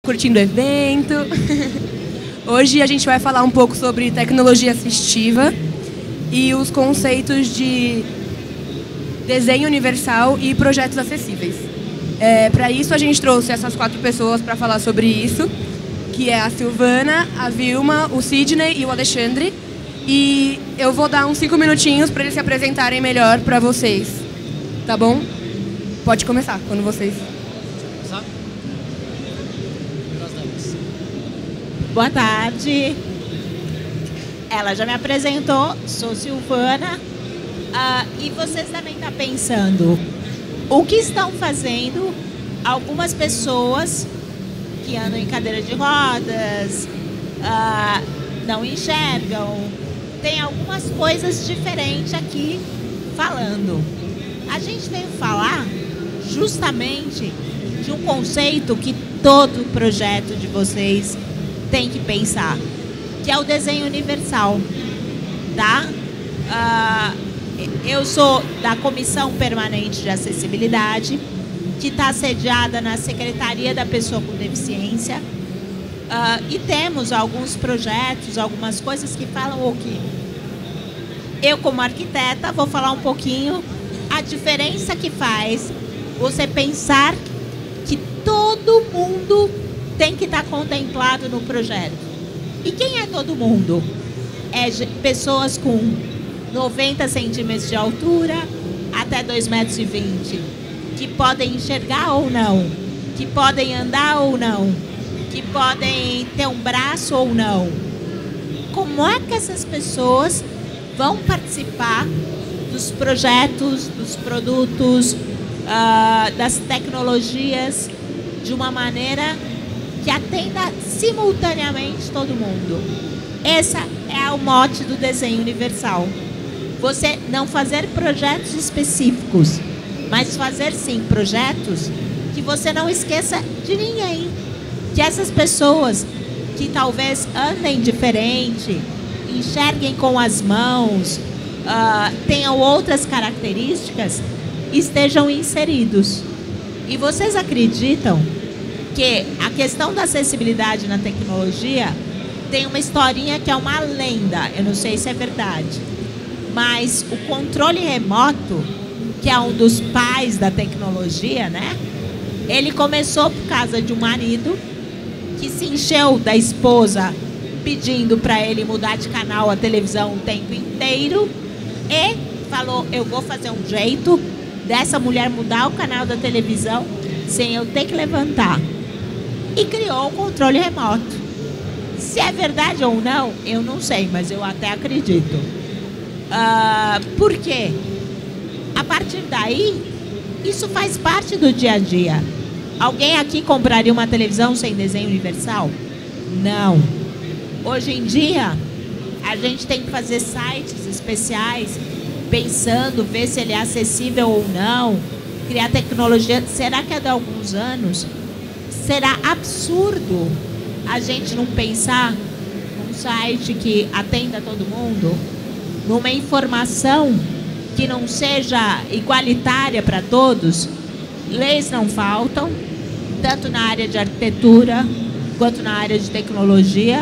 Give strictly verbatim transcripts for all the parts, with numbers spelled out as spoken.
curtindo o evento. Hoje a gente vai falar um pouco sobre tecnologia assistiva e os conceitos de desenho universal e projetos acessíveis. É, para isso a gente trouxe essas quatro pessoas para falar sobre isso, que é a Silvana, a Vilma, o Sidney e o Alexandre. E eu vou dar uns cinco minutinhos para eles se apresentarem melhor para vocês, tá bom? Pode começar, quando vocês... Boa tarde. Ela já me apresentou, sou Silvana. Ah, e vocês devem estar pensando, o que estão fazendo algumas pessoas que andam em cadeira de rodas, ah, não enxergam, tem algumas coisas diferentes aqui falando. A gente veio falar justamente de um conceito que todo projeto de vocês tem que pensar, que é o desenho universal, tá? Ah, eu sou da Comissão Permanente de Acessibilidade, que está sediada na Secretaria da Pessoa com Deficiência, uh, e temos alguns projetos, algumas coisas que falam o quê? Eu, como arquiteta, vou falar um pouquinho a diferença que faz você pensar que todo mundo tem que estar contemplado no projeto. E quem é todo mundo? É pessoas com noventa centímetros de altura até dois metros e vinte, que podem enxergar ou não, que podem andar ou não, que podem ter um braço ou não. Como é que essas pessoas vão participar dos projetos, dos produtos, uh, das tecnologias de uma maneira que atenda simultaneamente todo mundo? Essa é o mote do desenho universal. Você não fazer projetos específicos, mas fazer sim projetos que você não esqueça de ninguém. Que essas pessoas que talvez andem diferente, enxerguem com as mãos, uh, tenham outras características, estejam inseridos. E vocês acreditam que a questão da acessibilidade na tecnologia tem uma historinha que é uma lenda, eu não sei se é verdade, mas o controle remoto, que é um dos pais da tecnologia, né? Ele começou por causa de um marido que se encheu da esposa pedindo para ele mudar de canal a televisão o tempo inteiro e falou, eu vou fazer um jeito dessa mulher mudar o canal da televisão sem eu ter que levantar. E criou o controle remoto. Se é verdade ou não, eu não sei, mas eu até acredito. Uh, por quê? A partir daí, isso faz parte do dia a dia. Alguém aqui compraria uma televisão sem desenho universal? Não. Hoje em dia, a gente tem que fazer sites especiais, pensando, ver se ele é acessível ou não, criar tecnologia. Será que é de alguns anos? Será absurdo a gente não pensar num site que atenda todo mundo, numa informação que não seja igualitária para todos? Leis não faltam, tanto na área de arquitetura quanto na área de tecnologia.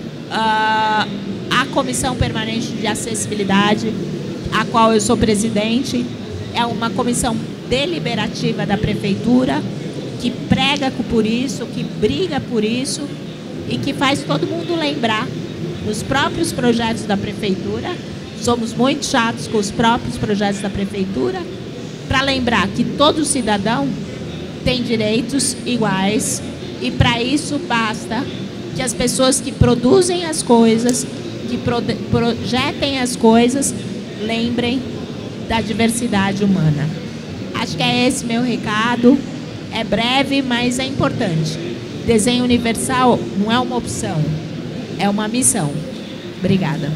Uh, a Comissão Permanente de Acessibilidade, a qual eu sou presidente, é uma comissão deliberativa da Prefeitura, que prega por isso, que briga por isso e que faz todo mundo lembrar nos próprios projetos da Prefeitura. Somos muito chatos com os próprios projetos da Prefeitura, para lembrar que todo cidadão tem direitos iguais e para isso basta que as pessoas que produzem as coisas, que pro, projetem as coisas, lembrem da diversidade humana. Acho que é esse meu recado. É breve, mas é importante. Desenho universal não é uma opção, é uma missão. Obrigada.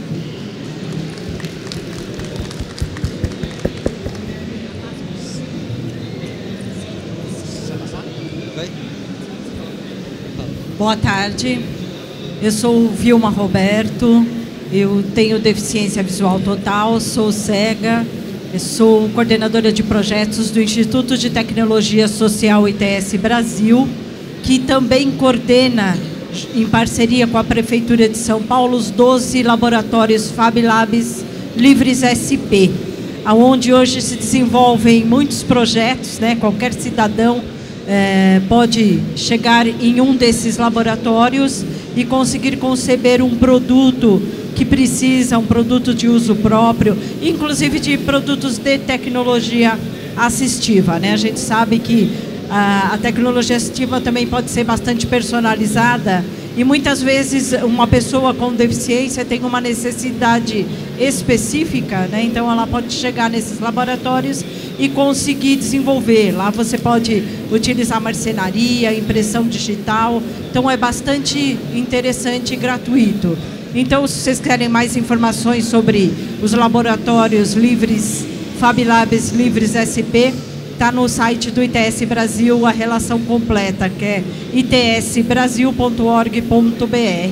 Boa tarde, eu sou Vilma Roberto, eu tenho deficiência visual total, sou cega, eu sou coordenadora de projetos do Instituto de Tecnologia Social I T S Brasil, que também coordena, em parceria com a Prefeitura de São Paulo, os doze laboratórios Fab Labs Livres S P, onde hoje se desenvolvem muitos projetos, né? Qualquer cidadão é, pode chegar em um desses laboratórios e conseguir conceber um produto que precisa, um produto de uso próprio, inclusive de produtos de tecnologia assistiva, né? A gente sabe que a, a tecnologia assistiva também pode ser bastante personalizada e muitas vezes uma pessoa com deficiência tem uma necessidade específica, né? Então ela pode chegar nesses laboratórios e conseguir desenvolver. Lá você pode utilizar marcenaria, impressão digital, então é bastante interessante e gratuito. Então, se vocês querem mais informações sobre os laboratórios livres, Fab Labs Livres S P, está no site do I T S Brasil, a relação completa, que é i t s brasil ponto org ponto b r.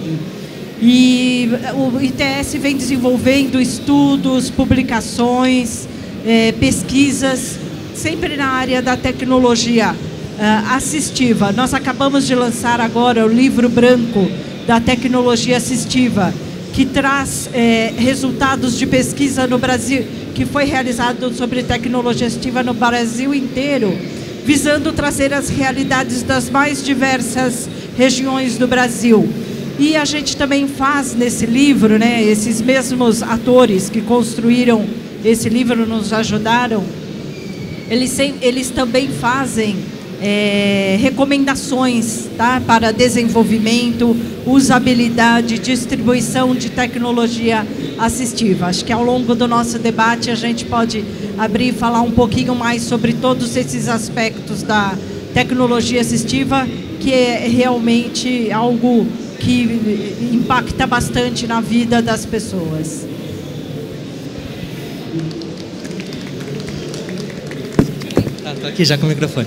E o I T S vem desenvolvendo estudos, publicações, eh, pesquisas, sempre na área da tecnologia ah, assistiva. Nós acabamos de lançar agora o livro branco da tecnologia assistiva, que traz eh, resultados de pesquisa no Brasil, que foi realizado sobre tecnologia assistiva no Brasil inteiro, visando trazer as realidades das mais diversas regiões do Brasil. E a gente também faz nesse livro, né, esses mesmos atores que construíram esse livro nos ajudaram, eles, eles também fazem É, recomendações, tá, para desenvolvimento, usabilidade, distribuição de tecnologia assistiva. Acho que ao longo do nosso debate a gente pode abrir e falar um pouquinho mais sobre todos esses aspectos da tecnologia assistiva, que é realmente algo que impacta bastante na vida das pessoas. Ah, tô aqui já com o microfone.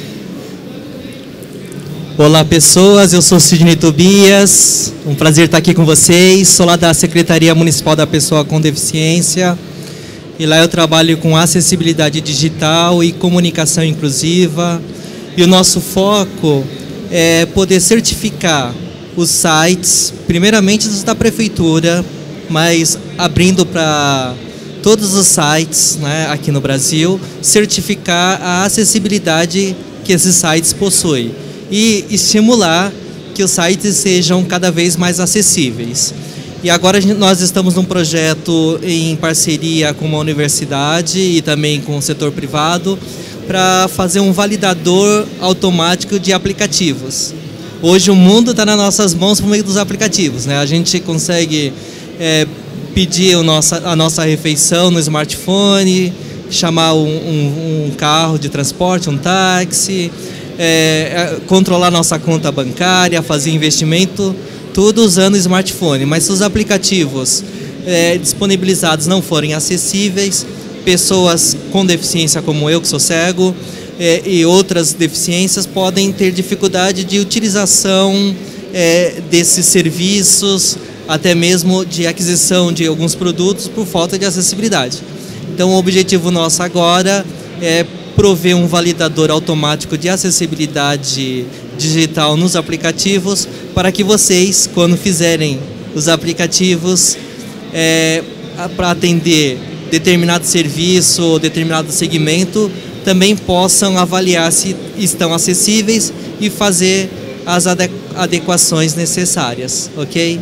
Olá pessoas, eu sou Sidney Tobias, um prazer estar aqui com vocês, sou lá da Secretaria Municipal da Pessoa com Deficiência e lá eu trabalho com acessibilidade digital e comunicação inclusiva e o nosso foco é poder certificar os sites, primeiramente os da Prefeitura, mas abrindo para todos os sites, né, aqui no Brasil, certificar a acessibilidade que esses sites possuem e estimular que os sites sejam cada vez mais acessíveis. E agora nós estamos num projeto em parceria com uma universidade e também com o setor privado para fazer um validador automático de aplicativos. Hoje o mundo está nas nossas mãos por meio dos aplicativos, né? A gente consegue é, pedir o nossa, a nossa refeição no smartphone, chamar um, um, um carro de transporte, um táxi, É, controlar nossa conta bancária, fazer investimento, tudo usando o smartphone. Mas se os aplicativos é, disponibilizados não forem acessíveis, pessoas com deficiência como eu, que sou cego, é, e outras deficiências podem ter dificuldade de utilização é, desses serviços, até mesmo de aquisição de alguns produtos por falta de acessibilidade. Então o objetivo nosso agora é prover um validador automático de acessibilidade digital nos aplicativos para que vocês, quando fizerem os aplicativos é, para atender determinado serviço ou determinado segmento, também possam avaliar se estão acessíveis e fazer as adequações necessárias, ok?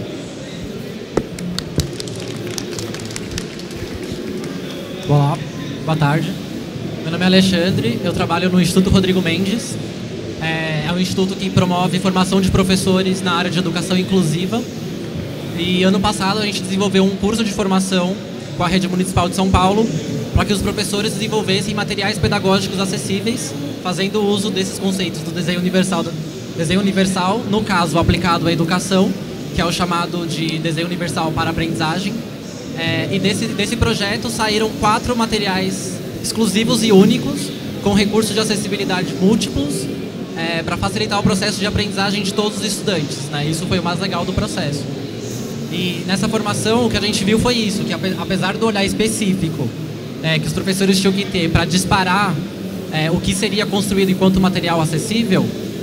Olá, boa tarde. Meu nome é Alexandre, eu trabalho no Instituto Rodrigo Mendes. É, é um instituto que promove formação de professores na área de educação inclusiva. E ano passado a gente desenvolveu um curso de formação com a Rede Municipal de São Paulo para que os professores desenvolvessem materiais pedagógicos acessíveis, fazendo uso desses conceitos do desenho universal, desenho universal, no caso aplicado à educação, que é o chamado de desenho universal para aprendizagem. É, e desse, desse projeto saíram quatro materiais exclusivos e únicos, com recursos de acessibilidade múltiplos, é, para facilitar o processo de aprendizagem de todos os estudantes, né? Isso foi o mais legal do processo. E nessa formação o que a gente viu foi isso, que apesar do olhar específico é, que os professores tinham que ter para disparar é, o que seria construído enquanto material acessível,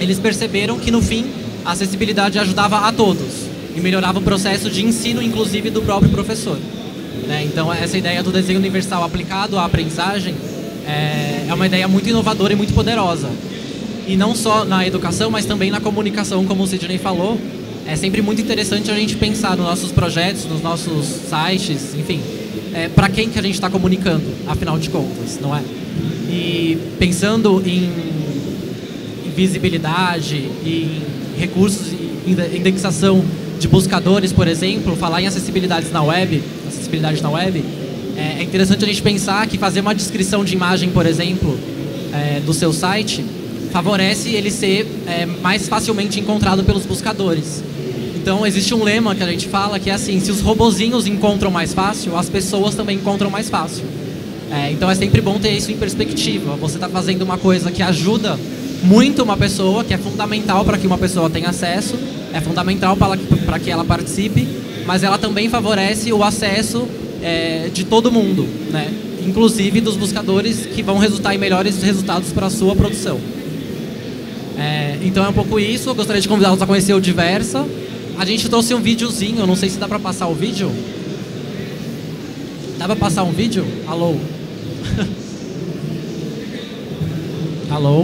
eles perceberam que, no fim, a acessibilidade ajudava a todos e melhorava o processo de ensino, inclusive, do próprio professor. Né? Então, essa ideia do desenho universal aplicado à aprendizagem é, é uma ideia muito inovadora e muito poderosa. E não só na educação, mas também na comunicação, como o Sidney falou. É sempre muito interessante a gente pensar nos nossos projetos, nos nossos sites, enfim, é, para quem que a gente está comunicando, afinal de contas, não é? E pensando em, em visibilidade, em recursos, em indexação de buscadores, por exemplo, falar em acessibilidades na web, acessibilidade na web, é interessante a gente pensar que fazer uma descrição de imagem, por exemplo, é, do seu site, favorece ele ser é, mais facilmente encontrado pelos buscadores. Então, existe um lema que a gente fala que é assim, se os robozinhos encontram mais fácil, as pessoas também encontram mais fácil. É, então, é sempre bom ter isso em perspectiva. Você está fazendo uma coisa que ajuda muito uma pessoa, que é fundamental para que uma pessoa tenha acesso, é fundamental para que ela participe, mas ela também favorece o acesso é, de todo mundo, né? Inclusive dos buscadores, que vão resultar em melhores resultados para a sua produção. É, então é um pouco isso. Eu gostaria de convidá-los a conhecer o Diversa. A gente trouxe um videozinho, eu não sei se dá para passar o vídeo. Dá para passar um vídeo? Alô? Alô?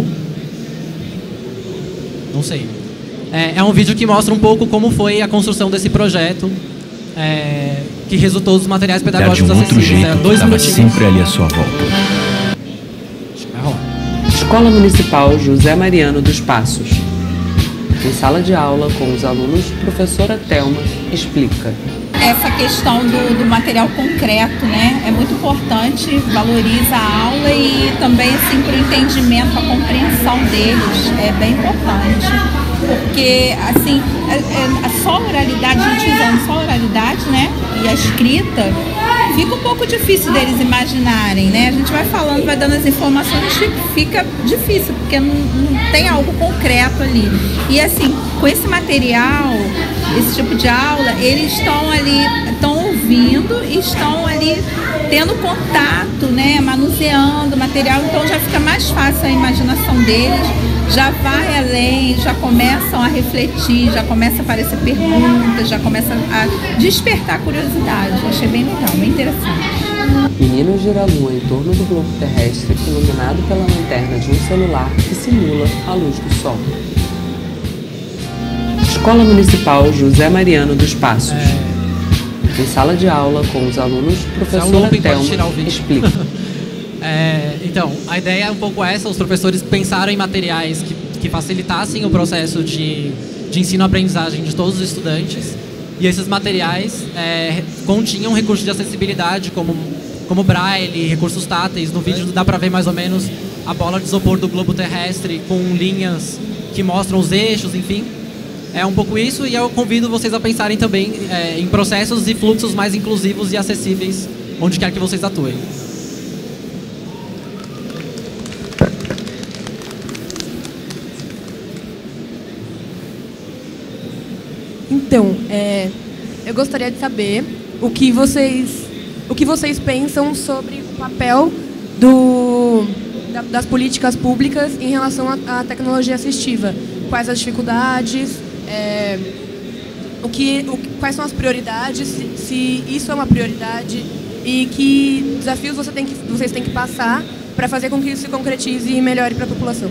Não sei. É, é um vídeo que mostra um pouco como foi a construção desse projeto, é, que resultou dos materiais pedagógicos acessíveis. É, dois minutinhos. Sempre ali à sua volta. Vai rolar. Escola Municipal José Mariano dos Passos. Em sala de aula com os alunos, professora Thelma explica. Essa questão do, do material concreto, né, é muito importante, valoriza a aula e também assim para o entendimento, a compreensão deles é bem importante, porque assim a, a só oralidade, a gente usando só oralidade, né, e a escrita, fica um pouco difícil deles imaginarem, né? A gente vai falando, vai dando as informações, fica difícil, porque não, não tem algo concreto ali. E assim, com esse material, esse tipo de aula, eles estão ali, estão ouvindo e estão ali tendo contato, né? Manuseando o material, então já fica mais fácil a imaginação deles, já vai além, já começam a refletir, já começa a aparecer perguntas, já começa a despertar curiosidade. Eu achei bem legal, bem interessante. Menino gira a lua em torno do globo terrestre, iluminado pela lanterna de um celular que simula a luz do sol. Escola Municipal José Mariano dos Passos. É... Em sala de aula com os alunos, professora Thelma explica. É, então, a ideia é um pouco essa, os professores pensaram em materiais que, que facilitassem o processo de, de ensino-aprendizagem de todos os estudantes, e esses materiais é, continham recursos de acessibilidade, como, como braille, recursos táteis. No vídeo dá para ver mais ou menos a bola de isopor do globo terrestre com linhas que mostram os eixos, enfim. É um pouco isso, e eu convido vocês a pensarem também é, em processos e fluxos mais inclusivos e acessíveis, onde quer que vocês atuem. Então, é, eu gostaria de saber o que vocês, o que vocês pensam sobre o papel do, da, das políticas públicas em relação à, à tecnologia assistiva. Quais as dificuldades, é, o que, o, quais são as prioridades, se, se isso é uma prioridade e que desafios você tem que, vocês têm que passar para fazer com que isso se concretize e melhore para a população.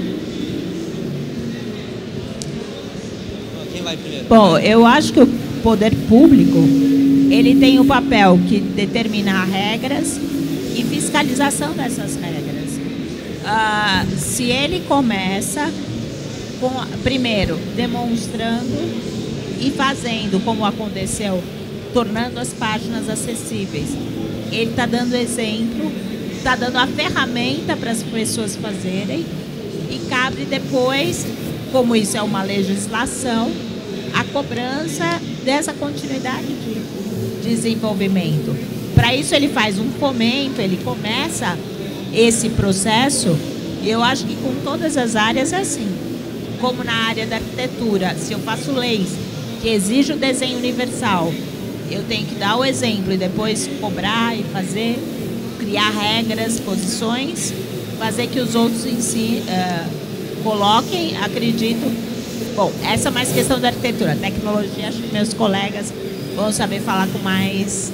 Bom, eu acho que o poder público, ele tem o papel que determinar regras e fiscalização dessas regras. Ah, se ele começa, com, primeiro, demonstrando e fazendo, como aconteceu, tornando as páginas acessíveis. Ele está dando exemplo, está dando a ferramenta para as pessoas fazerem e cabe depois, como isso é uma legislação, a cobrança dessa continuidade de desenvolvimento. Para isso ele faz um fomento, ele começa esse processo, e eu acho que com todas as áreas é assim. Como na área da arquitetura, se eu faço leis que exigem o desenho universal, eu tenho que dar o exemplo e depois cobrar e fazer, criar regras, posições, fazer que os outros em si, uh, coloquem, acredito. Bom, essa é mais questão da arquitetura. Tecnologia, acho que meus colegas vão saber falar com mais...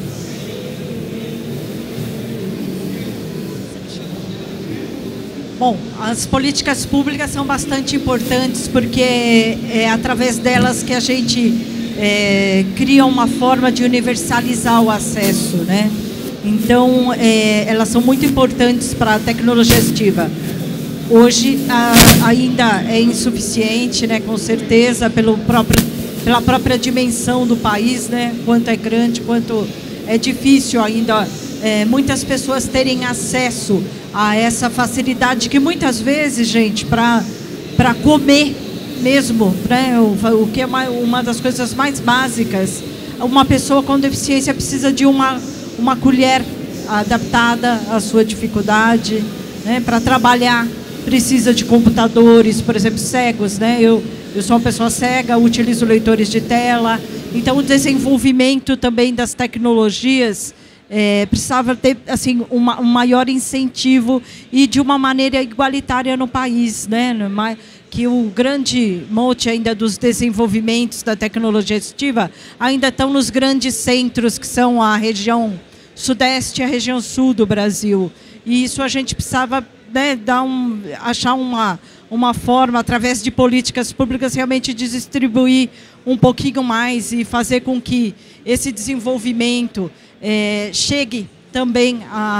Bom, as políticas públicas são bastante importantes porque é através delas que a gente é, cria uma forma de universalizar o acesso, né? Então, é, elas são muito importantes para a tecnologia assistiva. Hoje a, ainda é insuficiente, né? Com certeza, pelo próprio, pela própria dimensão do país, né? Quanto é grande, quanto é difícil ainda é, muitas pessoas terem acesso a essa facilidade que muitas vezes, gente, para para comer mesmo, né, o, o que é uma, uma das coisas mais básicas, uma pessoa com deficiência precisa de uma, uma colher adaptada à sua dificuldade, né, para trabalhar precisa de computadores, por exemplo, cegos, né, eu, eu sou uma pessoa cega, utilizo leitores de tela, então o desenvolvimento também das tecnologias É, precisava ter assim, uma, um maior incentivo e de uma maneira igualitária no país, né? Que o grande mote ainda dos desenvolvimentos da tecnologia assistiva ainda estão nos grandes centros, que são a região sudeste e a região sul do Brasil. E isso a gente precisava, né, dar um, achar uma, uma forma, através de políticas públicas, realmente de distribuir um pouquinho mais e fazer com que esse desenvolvimento É, chegue também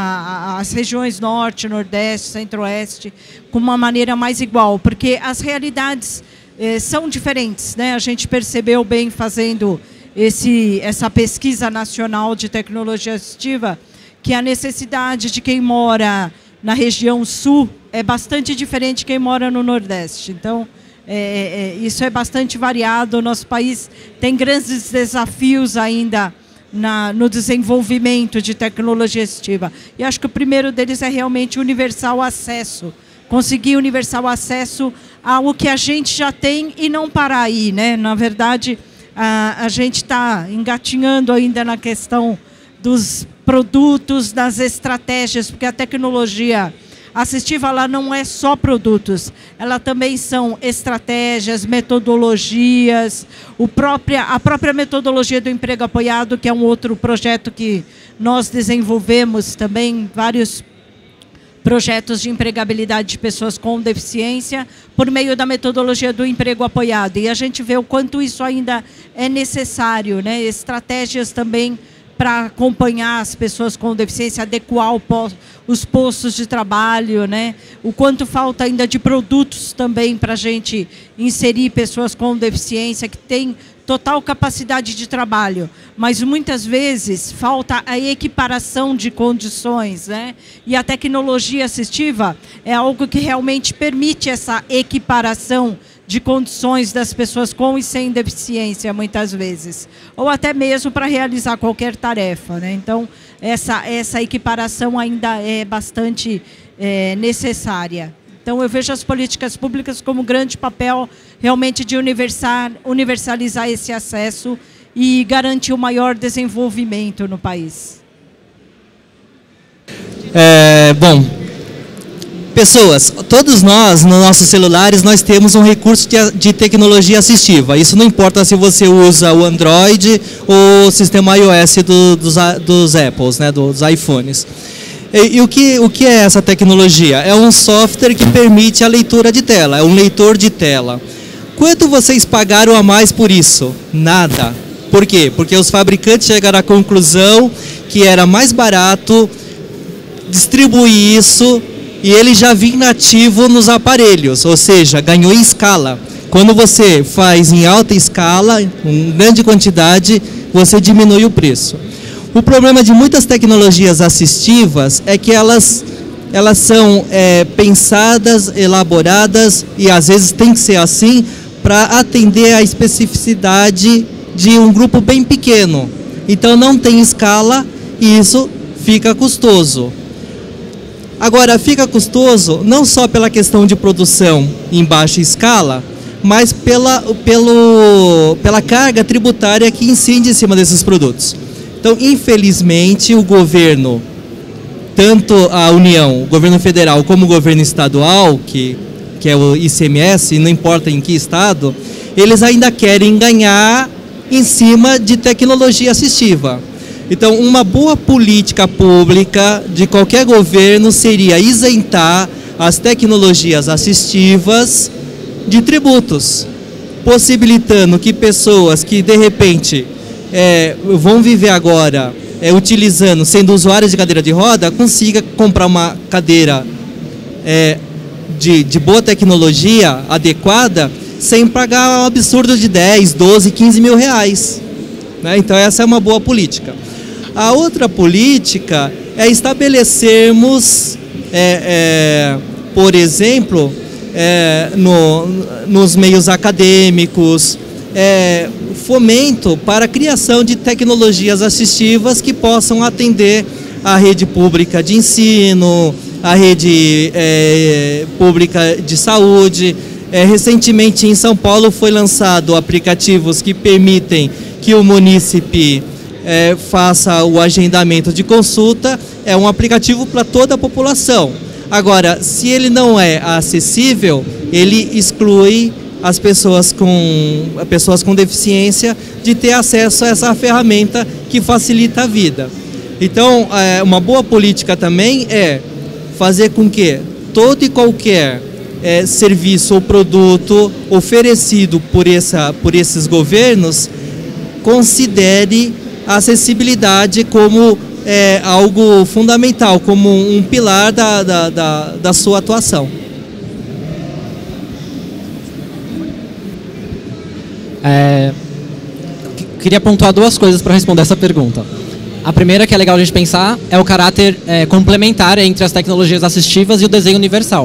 às regiões norte, nordeste, centro-oeste, com uma maneira mais igual, porque as realidades eh, são diferentes, né? A gente percebeu bem fazendo esse, essa pesquisa nacional de tecnologia assistiva, que a necessidade de quem mora na região sul é bastante diferente de quem mora no nordeste. Então, é, é, isso é bastante variado. O nosso país tem grandes desafios ainda Na, no desenvolvimento de tecnologia assistiva. E acho que o primeiro deles é realmente universal acesso. Conseguir universal acesso ao que a gente já tem e não parar aí, né? Na verdade, a, a gente está engatinhando ainda na questão dos produtos, das estratégias, porque a tecnologia assistiva ela não é só produtos, ela também são estratégias, metodologias, o própria, a própria metodologia do emprego apoiado, que é um outro projeto que nós desenvolvemos também, vários projetos de empregabilidade de pessoas com deficiência, por meio da metodologia do emprego apoiado. E a gente vê o quanto isso ainda é necessário, né? Estratégias também para acompanhar as pessoas com deficiência, adequar os postos de trabalho, né? O quanto falta ainda de produtos também para a gente inserir pessoas com deficiência que têm total capacidade de trabalho, mas muitas vezes falta a equiparação de condições, né? E a tecnologia assistiva é algo que realmente permite essa equiparação de condições das pessoas com e sem deficiência, muitas vezes. Ou até mesmo para realizar qualquer tarefa, né? Então, essa, essa equiparação ainda é bastante é, necessária. Então, eu vejo as políticas públicas como um grande papel realmente de universal, universalizar esse acesso e garantir o maior desenvolvimento no país. É, bom... Pessoas, todos nós, nos nossos celulares, nós temos um recurso de, de tecnologia assistiva. Isso não importa se você usa o Android ou o sistema iOS do, dos, dos Apples, né, dos iPhones. E, e o, que, o que é essa tecnologia? É um software que permite a leitura de tela, é um leitor de tela. Quanto vocês pagaram a mais por isso? Nada. Por quê? Porque os fabricantes chegaram à conclusão que era mais barato distribuir isso e ele já vinha nativo nos aparelhos, ou seja, ganhou em escala. Quando você faz em alta escala, em grande quantidade, você diminui o preço. O problema de muitas tecnologias assistivas é que elas, elas são é, pensadas, elaboradas, e às vezes tem que ser assim, para atender a especificidade de um grupo bem pequeno. Então não tem escala e isso fica custoso. Agora, fica custoso não só pela questão de produção em baixa escala, mas pela, pelo, pela carga tributária que incide em cima desses produtos. Então, infelizmente, o governo, tanto a União, o governo federal, como o governo estadual, que que é o I C M S, não importa em que estado, eles ainda querem ganhar em cima de tecnologia assistiva. Então, uma boa política pública de qualquer governo seria isentar as tecnologias assistivas de tributos, possibilitando que pessoas que, de repente, é, vão viver agora é, utilizando, sendo usuários de cadeira de roda, consiga comprar uma cadeira é, de, de boa tecnologia, adequada, sem pagar um absurdo de dez, doze, quinze mil reais. Né? Então, essa é uma boa política. A outra política é estabelecermos, é, é, por exemplo, é, no, nos meios acadêmicos, é, fomento para a criação de tecnologias assistivas que possam atender a rede pública de ensino, a rede é, pública de saúde. É, recentemente em São Paulo foi lançado aplicativos que permitem que o munícipe é, faça o agendamento de consulta. É um aplicativo para toda a população. Agora, se ele não é acessível, ele exclui as pessoas com, pessoas com deficiência de ter acesso a essa ferramenta que facilita a vida. Então, é, uma boa política também é fazer com que todo e qualquer é, serviço ou produto oferecido por, essa, por esses governos considere a acessibilidade como é, algo fundamental, como um pilar da, da, da, da sua atuação. É, queria pontuar duas coisas para responder essa pergunta. A primeira, que é legal a gente pensar, é o caráter é, complementar entre as tecnologias assistivas e o desenho universal.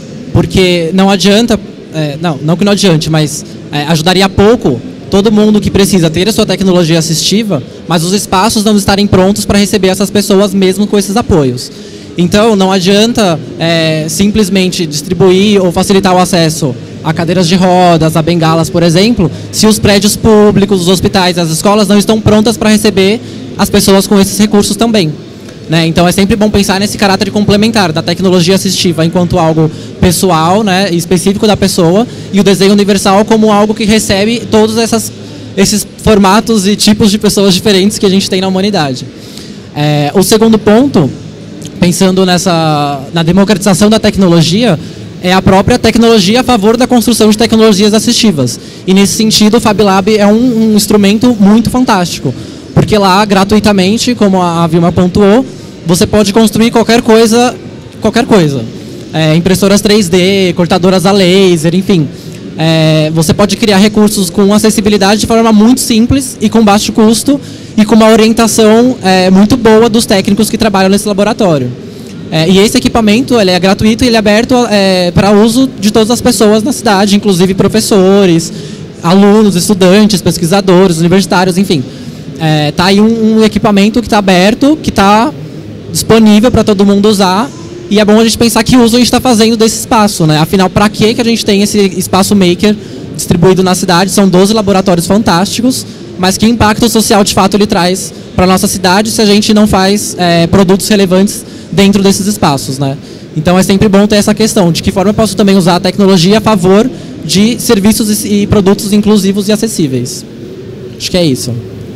Porque não adianta, é, não, não que não adiante, mas é, ajudaria pouco todo mundo que precisa ter a sua tecnologia assistiva, mas os espaços não estarem prontos para receber essas pessoas mesmo com esses apoios. Então, não adianta é, simplesmente distribuir ou facilitar o acesso a cadeiras de rodas, a bengalas, por exemplo, se os prédios públicos, os hospitais, as escolas não estão prontas para receber as pessoas com esses recursos também. Né? Então, é sempre bom pensar nesse caráter complementar da tecnologia assistiva enquanto algo pessoal, né, específico da pessoa, e o desenho universal como algo que recebe todos essas, esses formatos e tipos de pessoas diferentes que a gente tem na humanidade. É, o segundo ponto, pensando nessa, na democratização da tecnologia, é a própria tecnologia a favor da construção de tecnologias assistivas. E, nesse sentido, o FabLab é um, um instrumento muito fantástico, porque lá, gratuitamente, como a Vilma pontuou, você pode construir qualquer coisa, qualquer coisa. É, impressoras três D, cortadoras a laser, enfim. É, você pode criar recursos com acessibilidade de forma muito simples e com baixo custo e com uma orientação é, muito boa dos técnicos que trabalham nesse laboratório. É, e esse equipamento ele é gratuito e ele é aberto é, para uso de todas as pessoas na cidade, inclusive professores, alunos, estudantes, pesquisadores, universitários, enfim. Está é, aí um, um equipamento que está aberto, que está disponível para todo mundo usar, e é bom a gente pensar que uso a gente está fazendo desse espaço, né? Afinal, para que que a gente tem esse espaço maker distribuído na cidade? São doze laboratórios fantásticos, mas que impacto social de fato ele traz para a nossa cidade se a gente não faz é, produtos relevantes dentro desses espaços, né? Então é sempre bom ter essa questão de que forma eu posso também usar a tecnologia a favor de serviços e produtos inclusivos e acessíveis. Acho que é isso.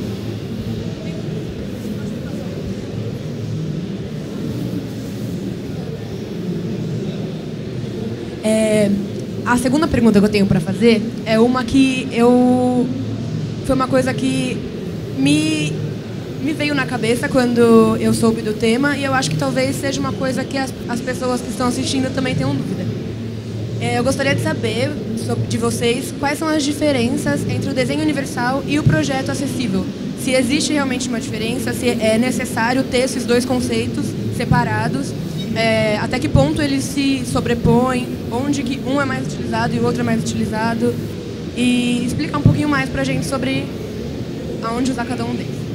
É, a segunda pergunta que eu tenho para fazer é uma que eu foi uma coisa que me me veio na cabeça quando eu soube do tema, e eu acho que talvez seja uma coisa que as, as pessoas que estão assistindo também tenham dúvida. É, eu gostaria de saber sobre, de vocês quais são as diferenças entre o desenho universal e o projeto acessível. Se existe realmente uma diferença, se é necessário ter esses dois conceitos separados, é, até que ponto eles se sobrepõem, onde que um é mais utilizado e o outro é mais utilizado, e explicar um pouquinho mais para a gente sobre aonde usar cada um deles.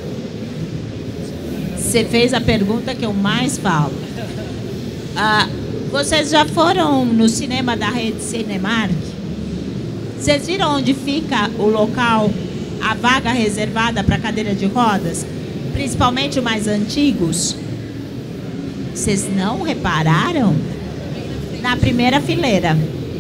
Você fez a pergunta que eu mais falo. Ah, vocês já foram no cinema da rede Cinemark? Vocês viram onde fica o local, a vaga reservada para cadeira de rodas? Principalmente os mais antigos? Vocês não repararam? na primeira fileira.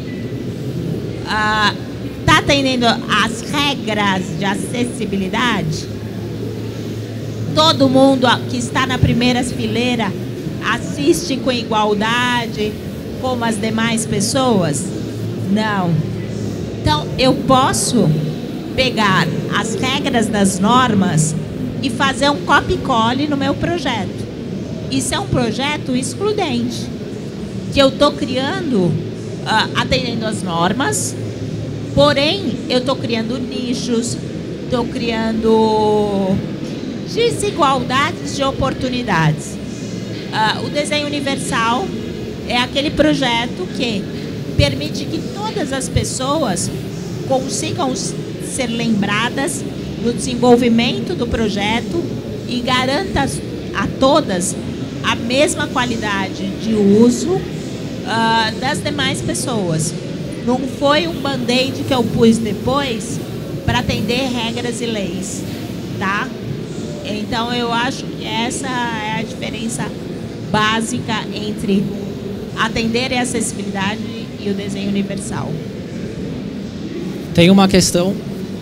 Está ah, atendendo às regras de acessibilidade? Todo mundo que está na primeira fileira assiste com igualdade como as demais pessoas? Não. Então, eu posso pegar as regras das normas e fazer um copy-colle no meu projeto. Isso é um projeto excludente, que eu estou criando, uh, atendendo às normas, porém, eu estou criando nichos, estou criando desigualdades de oportunidades. Uh, o desenho universal é aquele projeto que permite que todas as pessoas consigam ser lembradas no desenvolvimento do projeto e garanta a todas a mesma qualidade de uso uh, das demais pessoas. Não foi um band-aid que eu pus depois para atender regras e leis, tá? Então, eu acho que essa é a diferença básica entre atender a acessibilidade e o desenho universal. Tem uma questão.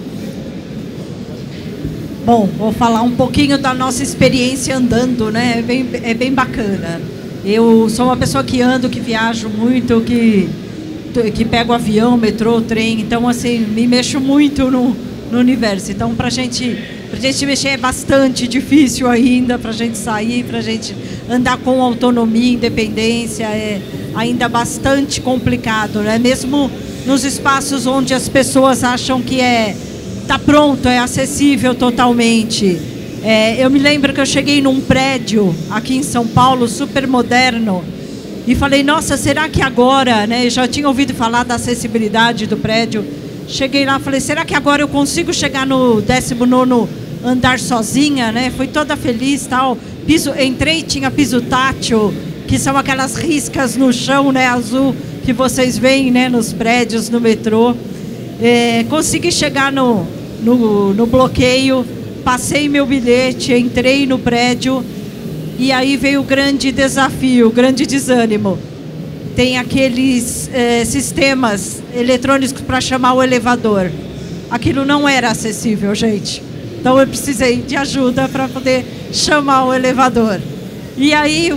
Bom, vou falar um pouquinho da nossa experiência andando, né? É bem, é bem bacana. Eu sou uma pessoa que ando, que viajo muito, que, que pego avião, metrô, trem. Então, assim, me mexo muito no, no universo. Então, para gente, a gente mexer é bastante difícil ainda, para a gente sair, para a gente andar com autonomia, independência, é ainda bastante complicado, né? Mesmo nos espaços onde as pessoas acham que é tá pronto, é acessível totalmente. É, eu me lembro que eu cheguei num prédio aqui em São Paulo, super moderno, e falei, nossa, será que agora, né? Eu já tinha ouvido falar da acessibilidade do prédio. Cheguei lá, falei, será que agora eu consigo chegar no décimo nono andar sozinha, né? Fui toda feliz, tal. Piso, entrei, tinha piso tátil, que são aquelas riscas no chão, né, azul, que vocês veem, né, nos prédios, no metrô. É, consegui chegar no, no, no bloqueio, passei meu bilhete, entrei no prédio e aí veio o grande desafio, o grande desânimo. Tem aqueles é, sistemas eletrônicos para chamar o elevador. Aquilo não era acessível, gente. Então eu precisei de ajuda para poder chamar o elevador. E aí o,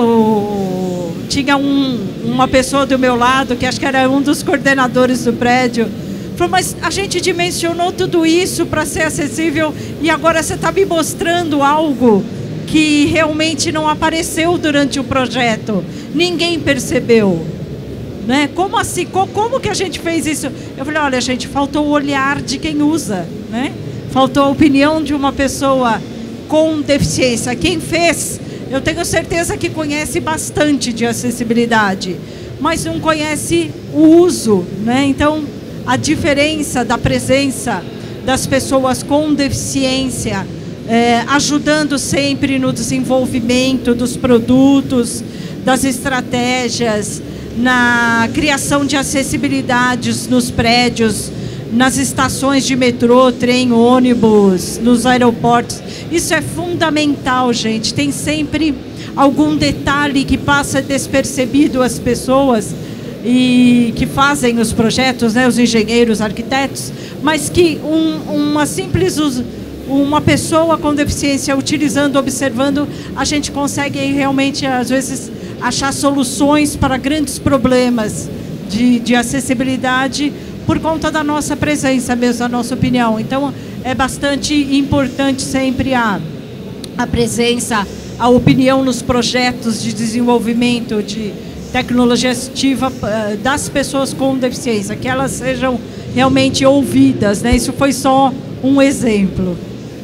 o, tinha um, uma pessoa do meu lado, que acho que era um dos coordenadores do prédio, falou, mas a gente dimensionou tudo isso para ser acessível e agora você está me mostrando algo que realmente não apareceu durante o projeto. Ninguém percebeu. Né? Como assim? Como que a gente fez isso? Eu falei, olha, gente, faltou o olhar de quem usa. Né? Faltou a opinião de uma pessoa com deficiência. Quem fez, eu tenho certeza que conhece bastante de acessibilidade, mas não conhece o uso. Né? Então, a diferença da presença das pessoas com deficiência, é, ajudando sempre no desenvolvimento dos produtos, das estratégias, na criação de acessibilidades nos prédios, nas estações de metrô, trem, ônibus, nos aeroportos. Isso é fundamental, gente. Tem sempre algum detalhe que passa despercebido às pessoas e que fazem os projetos, né, os engenheiros, arquitetos, mas que um, uma simples uma pessoa com deficiência utilizando, observando, a gente consegue realmente, às vezes, achar soluções para grandes problemas de, de acessibilidade por conta da nossa presença mesmo, da nossa opinião. Então, é bastante importante sempre a, a presença, a opinião nos projetos de desenvolvimento de tecnologia assistiva uh, das pessoas com deficiência, que elas sejam realmente ouvidas, né? Isso foi só um exemplo.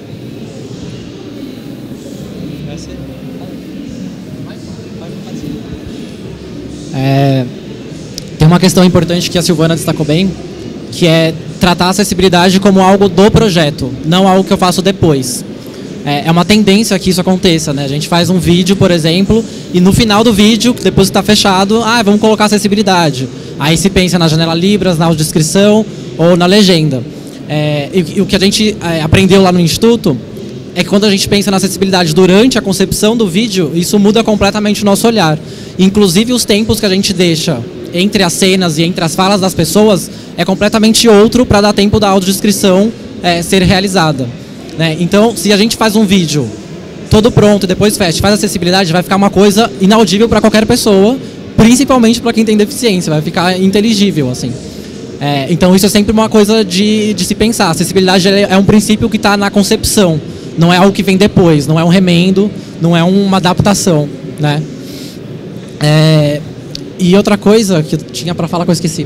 É, tem uma questão importante que a Silvana destacou bem, que é tratar a acessibilidade como algo do projeto, não algo que eu faço depois. É, é uma tendência que isso aconteça, né? A gente faz um vídeo, por exemplo, e no final do vídeo, depois que está fechado, ah, vamos colocar acessibilidade. Aí se pensa na janela Libras, na audiodescrição ou na legenda. É, e, e o que a gente é, aprendeu lá no Instituto é que quando a gente pensa na acessibilidade durante a concepção do vídeo, isso muda completamente o nosso olhar. Inclusive os tempos que a gente deixa entre as cenas e entre as falas das pessoas é completamente outro para dar tempo da audiodescrição é, ser realizada. Né? Então, se a gente faz um vídeo todo pronto e depois fecha, faz acessibilidade, vai ficar uma coisa inaudível para qualquer pessoa, principalmente para quem tem deficiência, vai ficar inteligível, assim. É, então, isso é sempre uma coisa de, de se pensar. A acessibilidade é um princípio que está na concepção, não é algo que vem depois, não é um remendo, não é uma adaptação, né? É, e outra coisa que eu tinha para falar que eu esqueci.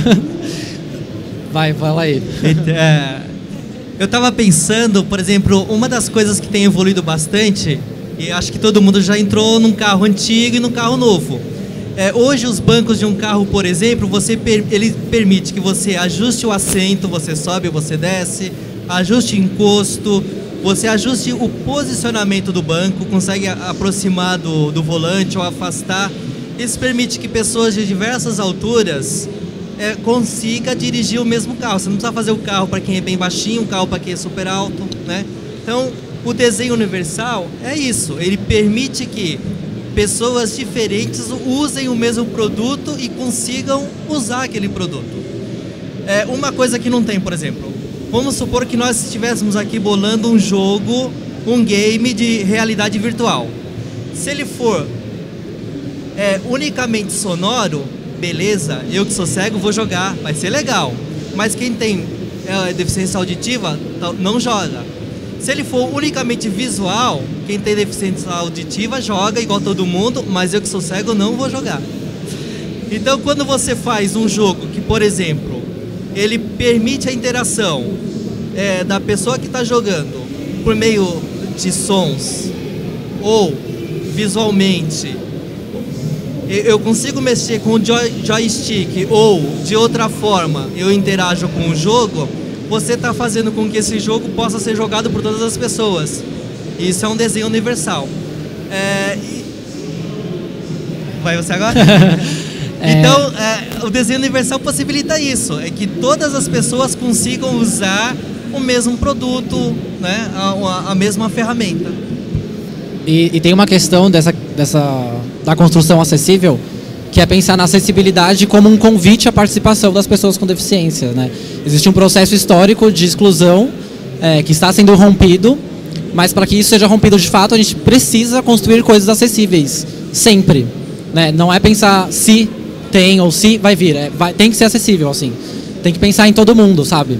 Vai, fala aí. É, eu estava pensando, por exemplo, uma das coisas que tem evoluído bastante, e acho que todo mundo já entrou num carro antigo e num carro novo. É, hoje os bancos de um carro, por exemplo, você per, ele permite que você ajuste o assento, você sobe, você desce, ajuste o encosto, você ajuste o posicionamento do banco, consegue a, aproximar do, do volante ou afastar. Isso permite que pessoas de diversas alturas é, consiga dirigir o mesmo carro. Você não precisa fazer o carro para quem é bem baixinho, um carro para quem é super alto, né? Então, o desenho universal é isso. Ele permite que pessoas diferentes usem o mesmo produto e consigam usar aquele produto. É, uma coisa que não tem, por exemplo, vamos supor que nós estivéssemos aqui bolando um jogo, um game de realidade virtual. Se ele for é, unicamente sonoro, beleza, eu que sou cego vou jogar, vai ser legal. Mas quem tem é, deficiência auditiva não joga. Se ele for unicamente visual, quem tem deficiência auditiva joga igual todo mundo, mas eu que sou cego não vou jogar. Então, quando você faz um jogo que, por exemplo, ele permite a interação é, da pessoa que está jogando por meio de sons ou visualmente, eu consigo mexer com o joy, joystick ou de outra forma eu interajo com o jogo, você está fazendo com que esse jogo possa ser jogado por todas as pessoas. Isso é um desenho universal. É... Vai você agora? é... Então, é, o desenho universal possibilita isso, é que todas as pessoas consigam usar o mesmo produto, né, a, a mesma ferramenta. E, e tem uma questão dessa, dessa, da construção acessível, que é pensar na acessibilidade como um convite à participação das pessoas com deficiência, né? Existe um processo histórico de exclusão é, que está sendo rompido, mas para que isso seja rompido de fato, a gente precisa construir coisas acessíveis, sempre. Né? Não é pensar se tem ou se vai vir, é, vai, tem que ser acessível, assim. Tem que pensar em todo mundo, sabe?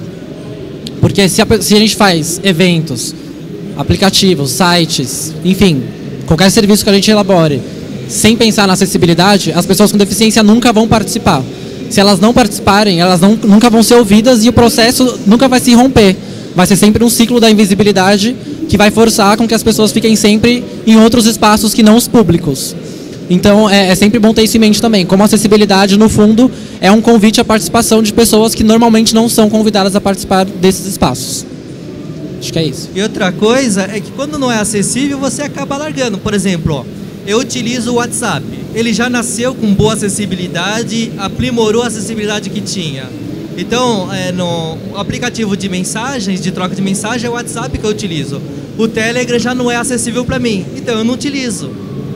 Porque se a, se a gente faz eventos, aplicativos, sites, enfim, qualquer serviço que a gente elabore, sem pensar na acessibilidade, as pessoas com deficiência nunca vão participar. Se elas não participarem, elas não, nunca vão ser ouvidas e o processo nunca vai se romper. Vai ser sempre um ciclo da invisibilidade que vai forçar com que as pessoas fiquem sempre em outros espaços que não os públicos. Então, é, é sempre bom ter isso em mente também. Como a acessibilidade, no fundo, é um convite à participação de pessoas que normalmente não são convidadas a participar desses espaços. Acho que é isso. E outra coisa é que quando não é acessível, você acaba largando. Por exemplo, ó, eu utilizo o WhatsApp. Ele já nasceu com boa acessibilidade, aprimorou a acessibilidade que tinha. Então, é, no aplicativo de mensagens, de troca de mensagem, é o WhatsApp que eu utilizo. O Telegram já não é acessível para mim, então eu não utilizo.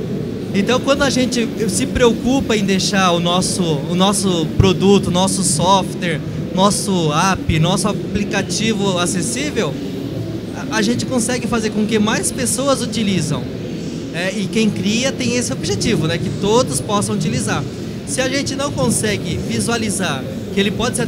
Então, quando a gente se preocupa em deixar o nosso, o nosso produto, nosso software, nosso app, nosso aplicativo acessível, a, a gente consegue fazer com que mais pessoas utilizam. É, e quem cria tem esse objetivo, né, que todos possam utilizar. Se a gente não consegue visualizar que ele pode ser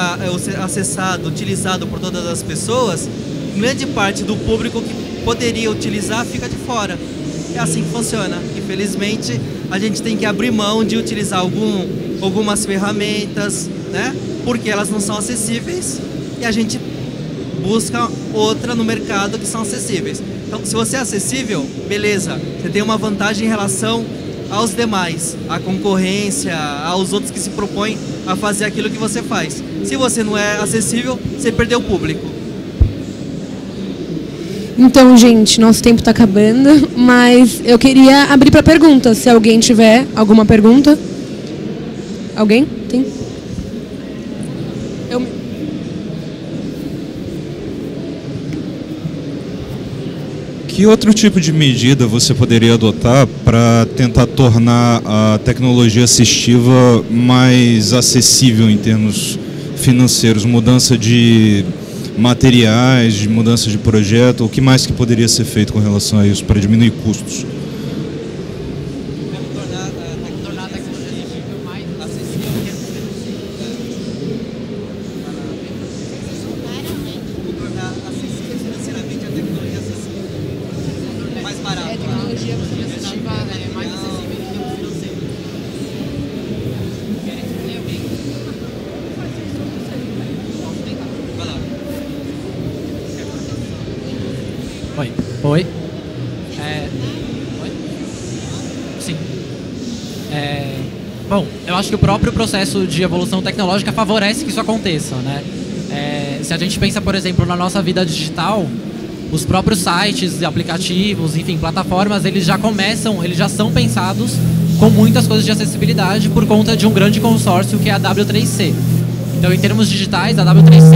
acessado, utilizado por todas as pessoas, grande parte do público que poderia utilizar fica de fora. É assim que funciona. Infelizmente, a gente tem que abrir mão de utilizar algum, algumas ferramentas, né, porque elas não são acessíveis, e a gente busca outra no mercado que são acessíveis. Então, se você é acessível, beleza, você tem uma vantagem em relação aos demais, à concorrência, aos outros que se propõem a fazer aquilo que você faz. Se você não é acessível, você perdeu o público. Então, gente, nosso tempo está acabando, mas eu queria abrir para perguntas. Se alguém tiver alguma pergunta. Alguém? Tem? Eu... Que outro tipo de medida você poderia adotar para tentar tornar a tecnologia assistiva mais acessível em termos financeiros? Mudança de materiais, de mudança de projeto, o que mais que poderia ser feito com relação a isso para diminuir custos? Oi. Oi. É... Oi? Sim. É... Bom, eu acho que o próprio processo de evolução tecnológica favorece que isso aconteça, né? É... Se a gente pensa, por exemplo, na nossa vida digital, os próprios sites, aplicativos, enfim, plataformas, eles já começam, eles já são pensados com muitas coisas de acessibilidade por conta de um grande consórcio que é a W três C. Então, em termos digitais, a W três C...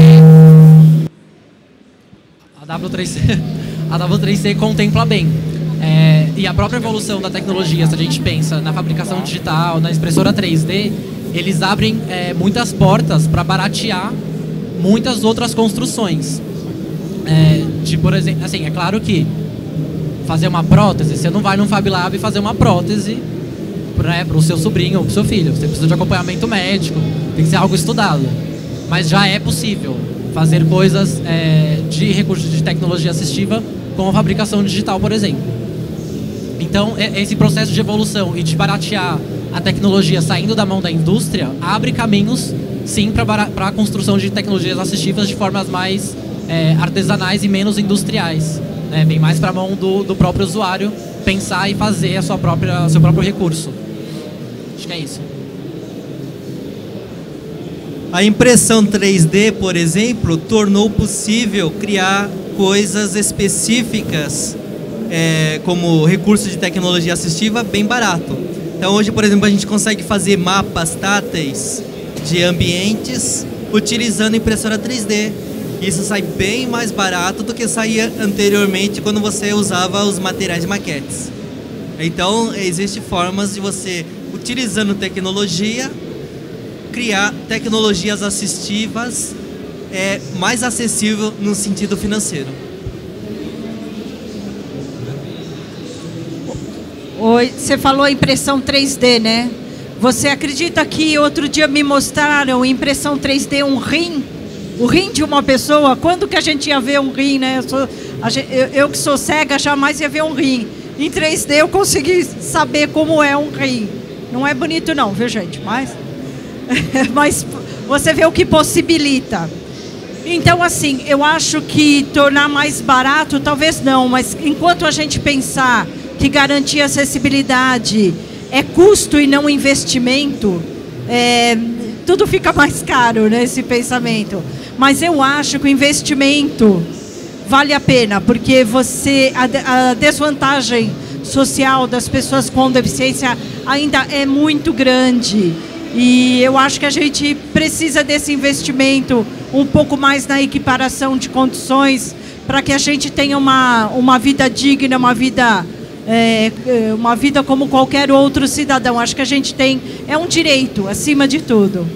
A W três C... A W três C contempla bem. É, e a própria evolução da tecnologia, se a gente pensa na fabricação digital, na impressora três D, eles abrem é, muitas portas para baratear muitas outras construções. É, de, por exemplo, assim, é claro que fazer uma prótese, você não vai num Fab Lab fazer uma prótese, né, para o seu sobrinho ou para o seu filho. Você precisa de acompanhamento médico, tem que ser algo estudado. Mas já é possível fazer coisas é, de recursos de tecnologia assistiva com a fabricação digital, por exemplo. Então, esse processo de evolução e de baratear a tecnologia saindo da mão da indústria abre caminhos, sim, para a construção de tecnologias assistivas de formas mais é, artesanais e menos industriais, né? Bem mais para a mão do, do próprio usuário pensar e fazer a sua própria, seu próprio recurso. Acho que é isso. A impressão três D, por exemplo, tornou possível criar coisas específicas, é, como recurso de tecnologia assistiva, bem barato. Então hoje, por exemplo, a gente consegue fazer mapas táteis de ambientes utilizando impressora três D. Isso sai bem mais barato do que saía anteriormente quando você usava os materiais de maquetes. Então, existem formas de você, utilizando tecnologia, criar tecnologias assistivas é, mais acessível no sentido financeiro. Oi, você falou impressão três D, né? Você acredita que outro dia me mostraram impressão três D, um rim? O rim de uma pessoa? Quando que a gente ia ver um rim, né? Eu, sou, gente, eu, eu que sou cega, jamais ia ver um rim. Em três D eu consegui saber como é um rim. Não é bonito não, viu, gente? Mas... mas você vê o que possibilita. Então, assim, eu acho que tornar mais barato, talvez não, mas enquanto a gente pensar que garantir acessibilidade é custo e não investimento, é, tudo fica mais caro, né, esse pensamento. Mas eu acho que o investimento vale a pena, porque você, a, a desvantagem social das pessoas com deficiência ainda é muito grande. E eu acho que a gente precisa desse investimento um pouco mais na equiparação de condições para que a gente tenha uma, uma vida digna, uma vida, é, uma vida como qualquer outro cidadão. Acho que a gente tem, é um direito, acima de tudo.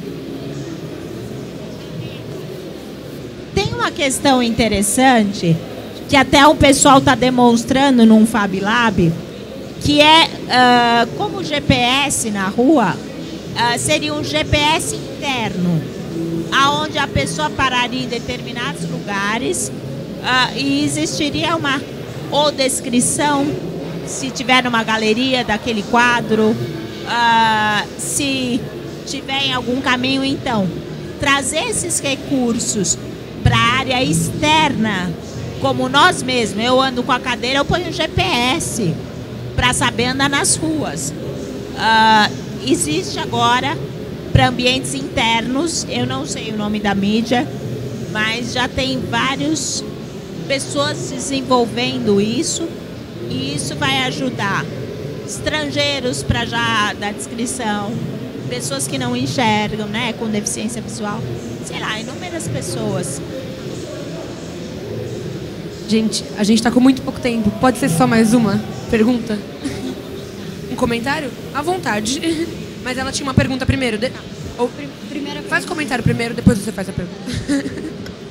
Tem uma questão interessante, que até o pessoal está demonstrando num Fab Lab, que é uh, como o G P S na rua... Uh, seria um G P S interno, aonde a pessoa pararia em determinados lugares uh, e existiria uma ou descrição, se tiver numa galeria daquele quadro, uh, se tiver em algum caminho. Então, trazer esses recursos para a área externa, como nós mesmos, eu ando com a cadeira, eu ponho o G P S para saber andar nas ruas. Uh, Existe agora para ambientes internos, eu não sei o nome da mídia, mas já tem várias pessoas desenvolvendo isso, e isso vai ajudar estrangeiros para já dar descrição, pessoas que não enxergam, né, com deficiência visual, sei lá, inúmeras pessoas. Gente, a gente está com muito pouco tempo. Pode ser só mais uma pergunta? Um comentário? À vontade. Mas ela tinha uma pergunta primeiro. De... Ou primeiro faz o comentário primeiro, depois você faz a pergunta.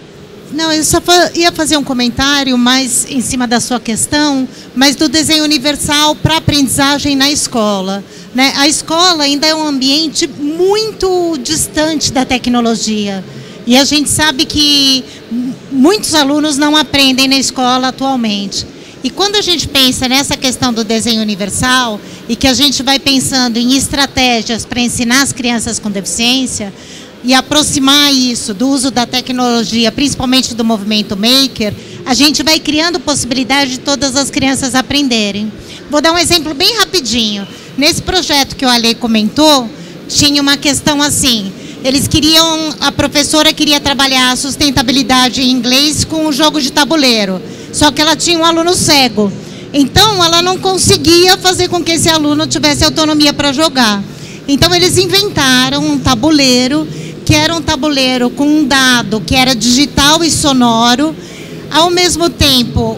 Não, eu só ia fazer um comentário mais em cima da sua questão, mas do desenho universal para aprendizagem na escola, né? A escola ainda é um ambiente muito distante da tecnologia. E a gente sabe que muitos alunos não aprendem na escola atualmente. E quando a gente pensa nessa questão do desenho universal e que a gente vai pensando em estratégias para ensinar as crianças com deficiência e aproximar isso do uso da tecnologia, principalmente do movimento maker, a gente vai criando possibilidade de todas as crianças aprenderem. Vou dar um exemplo bem rapidinho. Nesse projeto que o Ale comentou, tinha uma questão assim, eles queriam, a professora queria trabalhar a sustentabilidade em inglês com o jogo de tabuleiro, só que ela tinha um aluno cego. Então, ela não conseguia fazer com que esse aluno tivesse autonomia para jogar. Então, eles inventaram um tabuleiro, que era um tabuleiro com um dado que era digital e sonoro. Ao mesmo tempo,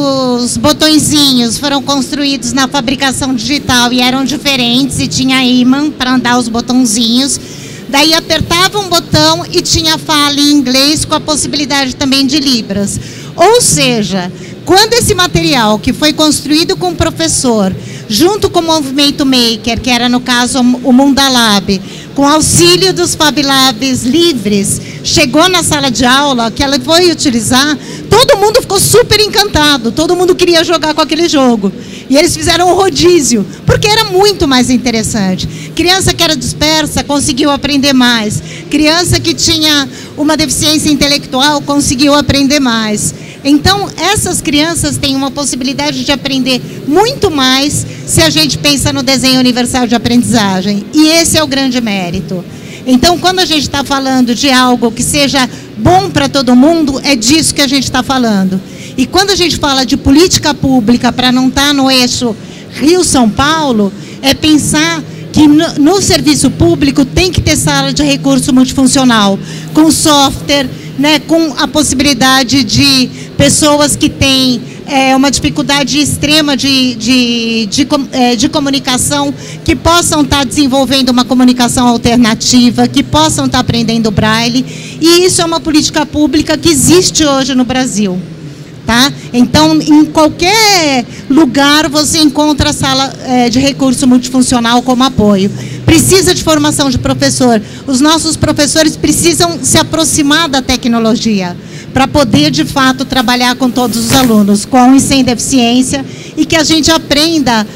os botõezinhos foram construídos na fabricação digital e eram diferentes, e tinha ímã para andar os botãozinhos. Daí apertava um botão e tinha fala em inglês com a possibilidade também de libras. Ou seja, quando esse material que foi construído com o professor, junto com o movimento maker, que era no caso o Mundalab, com auxílio dos Fab Labs livres, chegou na sala de aula, que ela foi utilizar, todo mundo ficou super encantado, todo mundo queria jogar com aquele jogo. E eles fizeram um rodízio, porque era muito mais interessante. Criança que era dispersa conseguiu aprender mais. Criança que tinha uma deficiência intelectual conseguiu aprender mais. Então, essas crianças têm uma possibilidade de aprender muito mais se a gente pensa no desenho universal de aprendizagem. E esse é o grande mérito. Então, quando a gente está falando de algo que seja bom para todo mundo, é disso que a gente está falando. E quando a gente fala de política pública para não estar no eixo Rio-São Paulo, é pensar que no, no serviço público tem que ter sala de recurso multifuncional, com software, né, com a possibilidade de pessoas que têm é, uma dificuldade extrema de, de, de, é, de comunicação, que possam estar desenvolvendo uma comunicação alternativa, que possam estar aprendendo braille. E isso é uma política pública que existe hoje no Brasil. Tá? Então, em qualquer lugar você encontra a sala é, de recurso multifuncional como apoio. Precisa de formação de professor. Os nossos professores precisam se aproximar da tecnologia para poder, de fato, trabalhar com todos os alunos, com e sem deficiência, e que a gente aprenda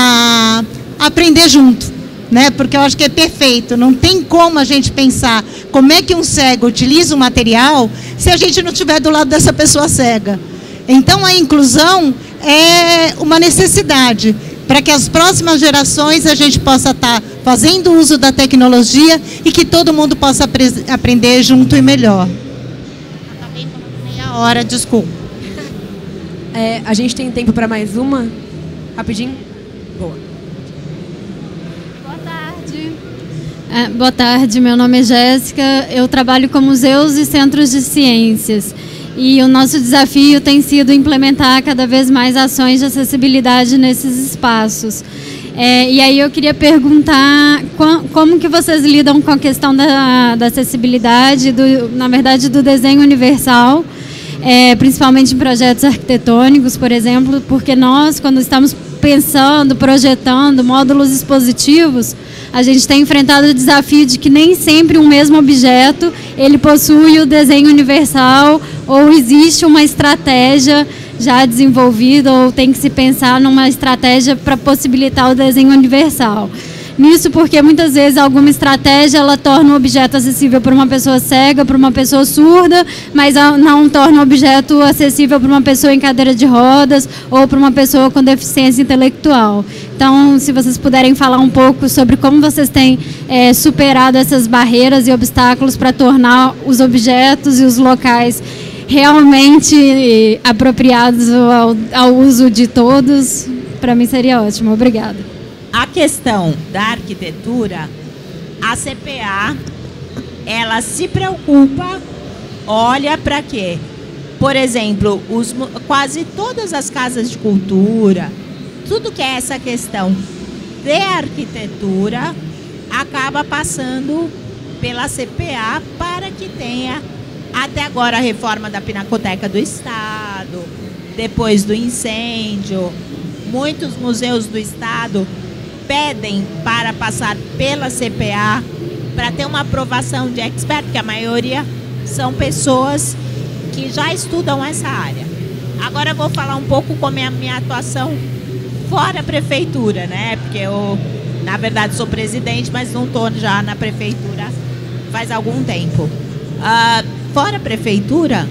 a aprender junto, né? Porque eu acho que é perfeito. Não tem como a gente pensar como é que um cego utiliza o material se a gente não estiver do lado dessa pessoa cega. Então, a inclusão é uma necessidade para que as próximas gerações a gente possa estar fazendo uso da tecnologia e que todo mundo possa aprender junto e melhor. Acabei com meia hora, desculpa. É, a gente tem tempo para mais uma? Rapidinho? Boa. Boa tarde. É, boa tarde, meu nome é Jéssica, eu trabalho com museus e centros de ciências. E o nosso desafio tem sido implementar cada vez mais ações de acessibilidade nesses espaços. É, e aí eu queria perguntar com, como que vocês lidam com a questão da, da acessibilidade, do, na verdade do desenho universal, é, principalmente em projetos arquitetônicos, por exemplo, porque nós, quando estamos pensando, projetando módulos expositivos, a gente tem enfrentado o desafio de que nem sempre um mesmo objeto ele possui o desenho universal, ou existe uma estratégia já desenvolvida, ou tem que se pensar numa estratégia para possibilitar o desenho universal. Nisso porque muitas vezes alguma estratégia ela torna o objeto acessível para uma pessoa cega, para uma pessoa surda, mas não torna o objeto acessível para uma pessoa em cadeira de rodas ou para uma pessoa com deficiência intelectual. Então, se vocês puderem falar um pouco sobre como vocês têm é, superado essas barreiras e obstáculos para tornar os objetos e os locais realmente apropriados ao, ao uso de todos, para mim seria ótimo. Obrigada. A questão da arquitetura, a C P A, ela se preocupa, olha para quê? por exemplo, os, quase todas as casas de cultura, tudo que é essa questão de arquitetura, acaba passando pela C P A para que tenha, até agora, a reforma da Pinacoteca do Estado, depois do incêndio. Muitos museus do Estado pedem para passar pela C P A, para ter uma aprovação de expert, que a maioria são pessoas que já estudam essa área. Agora eu vou falar um pouco como é a minha atuação fora a prefeitura, né? Porque eu, na verdade, sou presidente, mas não estou já na prefeitura faz algum tempo. Uh, fora a prefeitura,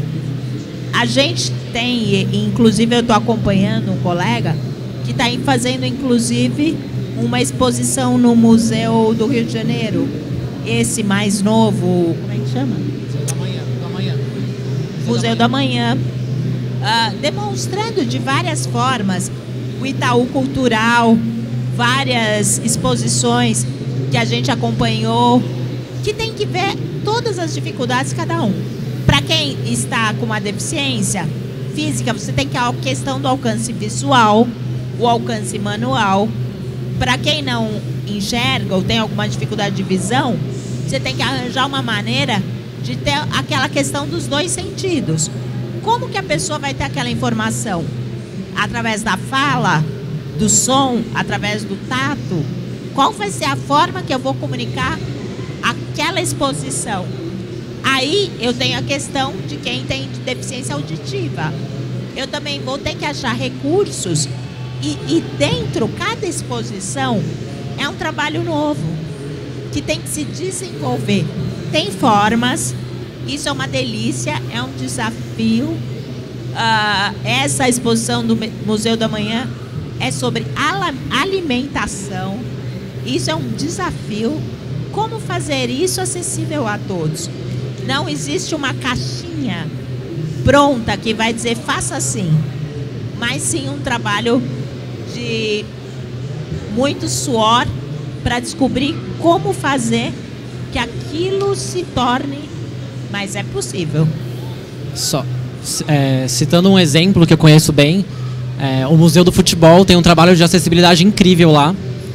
a gente tem, inclusive eu estou acompanhando um colega que está fazendo, inclusive, uma exposição no Museu do Rio de Janeiro. Esse mais novo, como é que chama? Museu da Manhã. Do Amanhã. Museu da Manhã. Uh, demonstrando de várias formas o Itaú Cultural, várias exposições que a gente acompanhou, que tem que ver todas as dificuldades de cada um. Para quem está com uma deficiência física, você tem que a questão do alcance visual, o alcance manual. Para quem não enxerga ou tem alguma dificuldade de visão, você tem que arranjar uma maneira de ter aquela questão dos dois sentidos. Como que a pessoa vai ter aquela informação? Através da fala, do som, através do tato? Qual vai ser a forma que eu vou comunicar aquela exposição? Aí eu tenho a questão de quem tem deficiência auditiva. Eu também vou ter que achar recursos e, e dentro, cada exposição é um trabalho novo que tem que se desenvolver. Tem formas, isso é uma delícia, é um desafio. Uh, essa exposição do Museu da Manhã é sobre alimentação. Isso é um desafio. Como fazer isso acessível a todos? Não existe uma caixinha pronta que vai dizer faça assim, mas sim um trabalho de muito suor para descobrir como fazer que aquilo se torne, mas é possível. Só é, citando um exemplo que eu conheço bem, é, o Museu do Futebol tem um trabalho de acessibilidade incrível lá.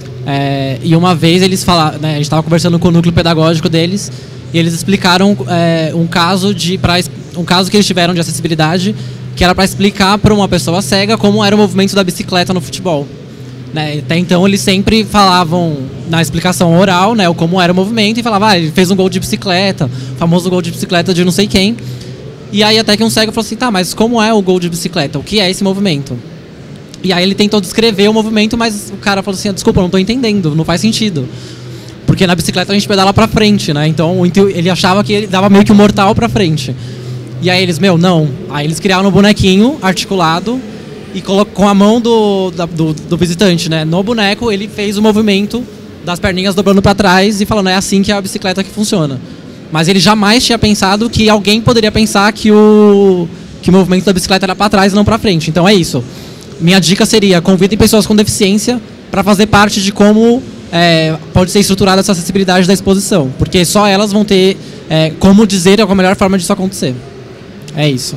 É, e uma vez eles falaram, né, a gente estava conversando com o núcleo pedagógico deles e eles explicaram é, um caso de pra, um caso que eles tiveram de acessibilidade, que era para explicar para uma pessoa cega como era o movimento da bicicleta no futebol. Né? Até então eles sempre falavam na explicação oral, né, como era o movimento, e falavam, ah, ele fez um gol de bicicleta, famoso gol de bicicleta de não sei quem. E aí até que um cego falou assim, tá, mas como é o gol de bicicleta? O que é esse movimento? E aí ele tentou descrever o movimento, mas o cara falou assim, desculpa, eu não estou entendendo, não faz sentido. Porque na bicicleta a gente pedala pra frente, né? Então ele achava que ele dava meio que um mortal pra frente. E aí eles, meu, não. Aí eles criaram um bonequinho articulado e colocou com a mão do, da, do, do visitante, né? No boneco ele fez o movimento das perninhas dobrando pra trás e falando, é assim que é a bicicleta que funciona. Mas ele jamais tinha pensado que alguém poderia pensar que o, que o movimento da bicicleta era pra trás e não pra frente. Então é isso. Minha dica seria, convidem pessoas com deficiência para fazer parte de como é, pode ser estruturada essa acessibilidade da exposição. Porque só elas vão ter é, como dizer qual a melhor forma disso acontecer. É isso.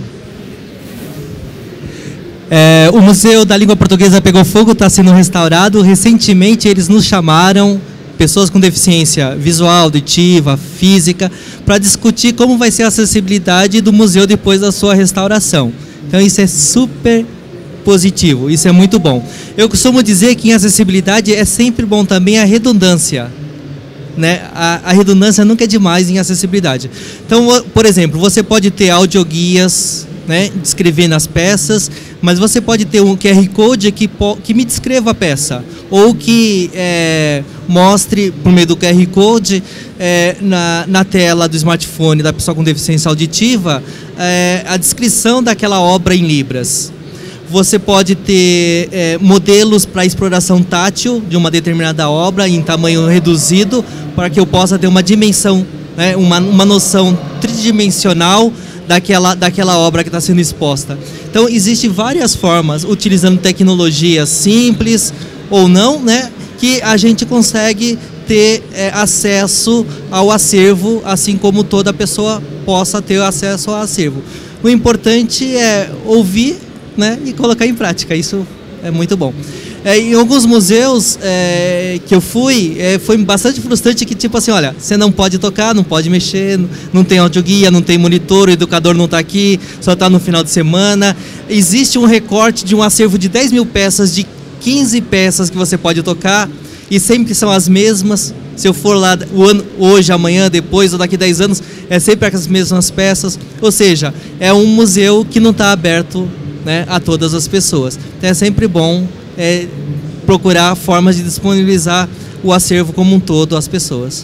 É, o Museu da Língua Portuguesa pegou fogo, está sendo restaurado. Recentemente eles nos chamaram, pessoas com deficiência visual, auditiva, física, para discutir como vai ser a acessibilidade do museu depois da sua restauração. Então isso é super positivo, isso é muito bom. Eu costumo dizer que em acessibilidade é sempre bom também a redundância, né? A, a redundância nunca é demais em acessibilidade. Então, por exemplo, você pode ter audioguias, né, descrevendo as peças, mas você pode ter um Q R Code que, que me descreva a peça, ou que é, mostre, por meio do Q R Code, é, na, na tela do smartphone da pessoa com deficiência auditiva, é, a descrição daquela obra em libras. Você pode ter é, modelos para exploração tátil de uma determinada obra em tamanho reduzido, para que eu possa ter uma dimensão, né, uma, uma noção tridimensional daquela, daquela obra que está sendo exposta. Então, existem várias formas, utilizando tecnologias simples ou não, né, que a gente consegue ter é, acesso ao acervo, assim como toda pessoa possa ter acesso ao acervo. O importante é ouvir, né, e colocar em prática. Isso é muito bom. É, em alguns museus é, que eu fui, é, foi bastante frustrante que, tipo assim, olha, você não pode tocar, não pode mexer, não tem audioguia, não tem monitor, o educador não está aqui, só está no final de semana. Existe um recorte de um acervo de dez mil peças, de quinze peças que você pode tocar, e sempre são as mesmas. Se eu for lá o ano, hoje, amanhã, depois ou daqui a dez anos, é sempre as mesmas peças. Ou seja, é um museu que não está aberto, né, a todas as pessoas. Então é sempre bom é, procurar formas de disponibilizar o acervo como um todo às pessoas.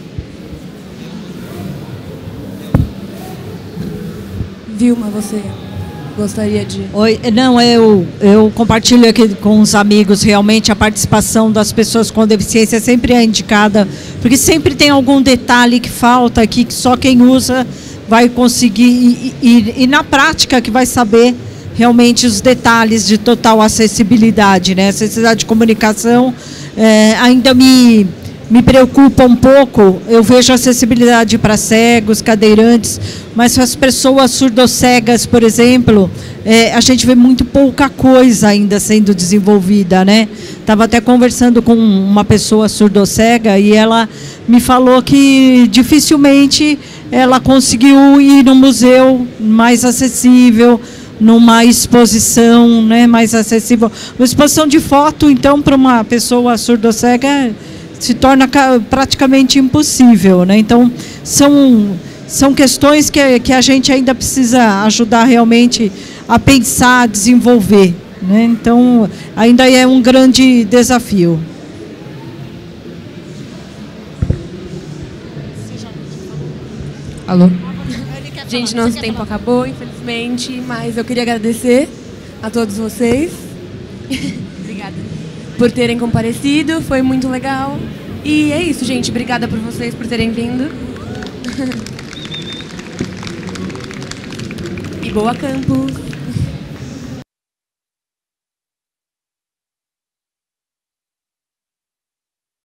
Vilma, você gostaria de... Oi, não, eu, eu compartilho aqui com os amigos, realmente a participação das pessoas com deficiência sempre é indicada, porque sempre tem algum detalhe que falta aqui, que só quem usa vai conseguir, e, e, e na prática que vai saber realmente os detalhes de total acessibilidade, né? Acessibilidade de comunicação é, ainda me, me preocupa um pouco. Eu vejo acessibilidade para cegos, cadeirantes, mas para as pessoas surdocegas, por exemplo, é, a gente vê muito pouca coisa ainda sendo desenvolvida, né? Estava até conversando com uma pessoa surdocega e ela me falou que dificilmente ela conseguiu ir no museu mais acessível, numa exposição, né, mais acessível. Uma exposição de foto, então, para uma pessoa surdocega se torna praticamente impossível, né? Então, são, são questões que, que a gente ainda precisa ajudar realmente a pensar, a desenvolver, né? Então, ainda é um grande desafio. Alô? Gente, nosso tempo acabou, infelizmente, mas eu queria agradecer a todos vocês. Obrigada. Por terem comparecido, foi muito legal. E é isso, gente. Obrigada por vocês por terem vindo. E boa campus!